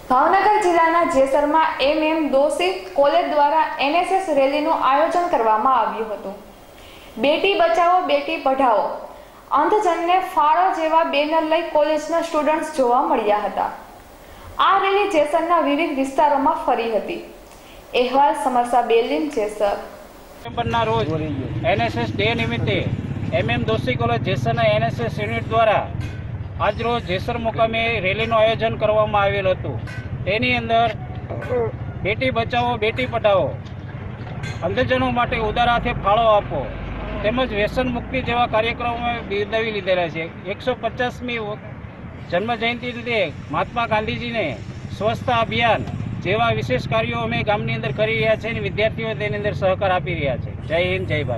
ભાવનગર જિલ્લાના જેસરમાં MM Doshi college દ્વારા NSS રેલીનું આયોજન કરવામાં આવ્યું હતું। બેટી બચાવો બેટી પઢાઓ અંધજનને ફાળો જેવા બેનર લઈ કોલેજના સ્ટુડન્ટ્સ જોવા મળ્યા હતા। આ રેલી જેસરના વિવિધ વિસ્તારોમાં ફરી હતી। અહેવાલ સમરસા બેલિન જેસર। સપ્ટેમ્બરના રોજ NSS ડે નિમિત્તે MM દોશી કોલેજ જેસરના NSS યુનિટ દ્વારા આજ રોજ જેસર મુકામે રેલીનું આયોજન કરવામાં આવેલ હતું। તેની અંદર બેટી બચાવો બેટી પઢાઓ અંધજનો માટે ઉદાર હાથે ફાળો આપો તેમજ વ્યસન મુક્તિ જેવા કાર્યક્રમો બિરદાવી લીધેલા છે। 150મી જન્મજયંતિ લીધે મહાત્મા ગાંધીજીને સ્વચ્છતા અભિયાન જેવા વિશેષ કાર્યો અમે ગામની અંદર કરી રહ્યા છે અને વિદ્યાર્થીઓ તેની અંદર સહકાર આપી રહ્યા છે। જય હિન્દ, જય ભારત।